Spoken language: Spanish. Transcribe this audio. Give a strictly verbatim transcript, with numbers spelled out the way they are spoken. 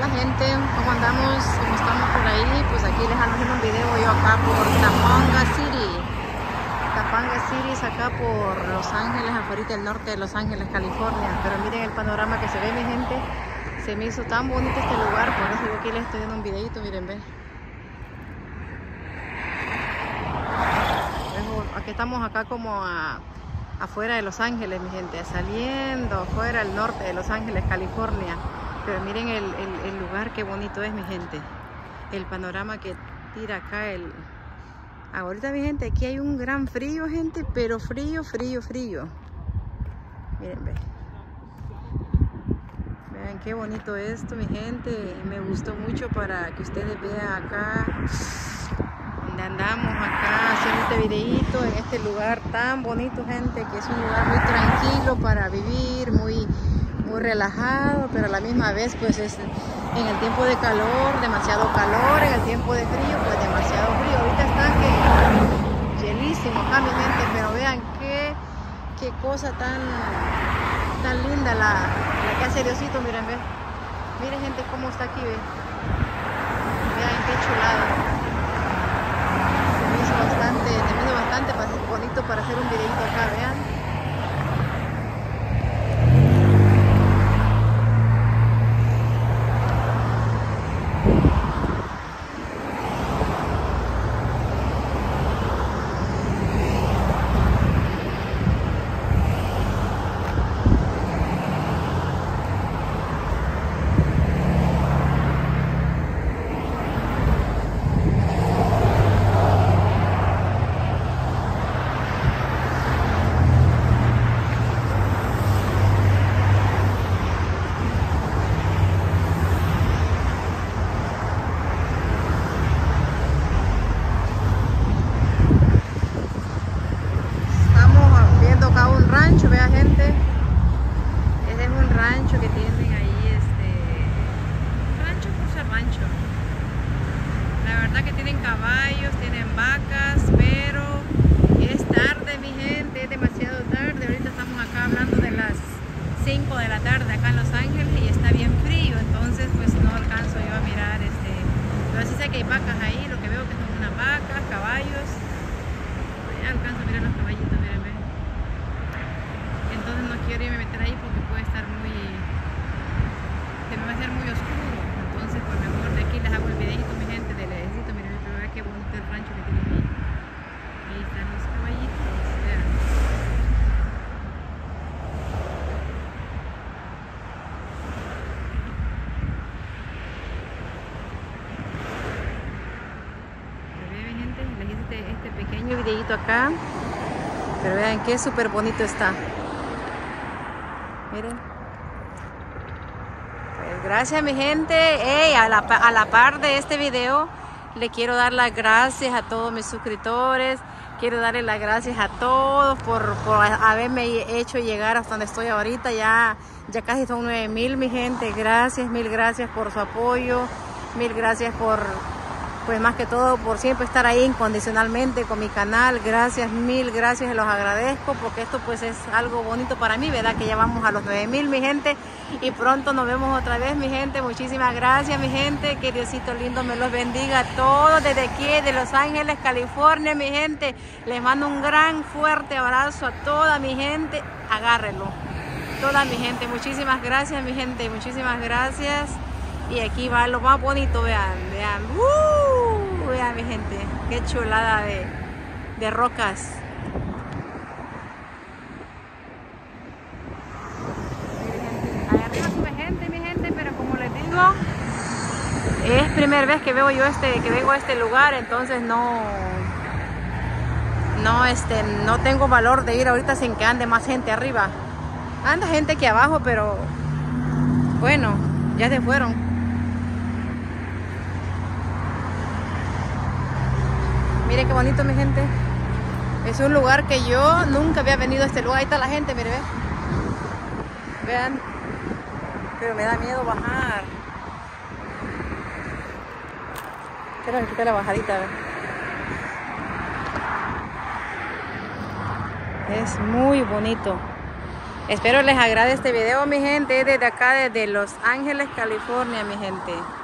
Hola gente, ¿cómo andamos? ¿Cómo estamos por ahí? Pues aquí les ando haciendo un video yo acá por Tapanga City. Tapanga City es acá por Los Ángeles, afuera del norte de Los Ángeles, California. Pero miren el panorama que se ve, mi gente. Se me hizo tan bonito este lugar, por eso yo aquí les estoy dando un videito, miren, ven. Aquí estamos acá como a, afuera de Los Ángeles, mi gente, saliendo afuera del norte de Los Ángeles, California. Pero miren el, el, el lugar, qué bonito es, mi gente. El panorama que tira acá el... Ahorita, mi gente, aquí hay un gran frío, gente, pero frío, frío, frío. Miren, ven. Vean qué bonito esto, mi gente. Me gustó mucho para que ustedes vean acá donde andamos acá haciendo este videito en este lugar tan bonito, gente, que es un lugar muy tranquilo para vivir, muy, muy relajado, pero a la misma vez pues es en el tiempo de calor, demasiado calor, en el tiempo de frío, pues demasiado frío. Ahorita está que hielísimo acá, mi gente, pero vean qué, qué cosa tan, tan linda la, la que hace Diosito, miren, ve. Miren, gente, cómo está aquí, ve. Vean qué chulada. Bastante, se me hizo bastante bonito para hacer un videito acá, vean. Vea, gente, ese es un rancho que tienen ahí, este rancho por ser rancho. La verdad que tienen caballos, tienen vacas, pero es tarde, mi gente, es demasiado tarde. Ahorita estamos acá hablando de las cinco de la tarde acá en Los Ángeles y está bien frío, entonces pues no alcanzo yo a mirar, este pero sí sé que hay vacas ahí, lo que veo que son unas vacas, caballos. Ya alcanzo a mirar los caballitos, miren, miren. Entonces no quiero irme a meter ahí porque puede estar muy, se me va a hacer muy oscuro. Entonces pues mejor de aquí les hago el videito, mi gente, de lejecito. Miren, pero vean qué bonito el rancho que tienen ahí. Ahí están los caballitos, vean. Pero vean, mi gente, les hice este, este pequeño videito acá. Pero vean qué súper bonito está. Miren. Pues gracias, mi gente. Hey, a, la, a la par de este video, le quiero dar las gracias a todos mis suscriptores. Quiero darle las gracias a todos por, por haberme hecho llegar hasta donde estoy ahorita. Ya, ya casi son nueve mil, mi gente. Gracias, mil gracias por su apoyo. Mil gracias por... pues más que todo por siempre estar ahí incondicionalmente con mi canal. Gracias, mil gracias, los agradezco porque esto pues es algo bonito para mí, ¿verdad? Que ya vamos a los nueve mil, mi gente, y pronto nos vemos otra vez, mi gente. Muchísimas gracias, mi gente, que Diosito lindo me los bendiga a todos desde aquí, de Los Ángeles, California, mi gente. Les mando un gran fuerte abrazo a toda mi gente, agárrenlo, toda mi gente. Muchísimas gracias, mi gente, muchísimas gracias. Y aquí va lo más bonito, vean, vean, uh, vean, mi gente, qué chulada de, de rocas. Allá arriba sube gente, mi gente, pero como les digo, es primera vez que veo yo este, que vengo a este lugar, entonces no, no, este, no tengo valor de ir ahorita sin que ande más gente arriba. Anda gente aquí abajo, pero bueno, ya se fueron. Miren qué bonito, mi gente. Es un lugar que yo nunca había venido a este lugar. Ahí está la gente, miren, ve. Vean. Pero me da miedo bajar. Quiero quitar la bajadita, ve. Es muy bonito. Espero les agrade este video, mi gente, desde acá, desde Los Ángeles, California, mi gente.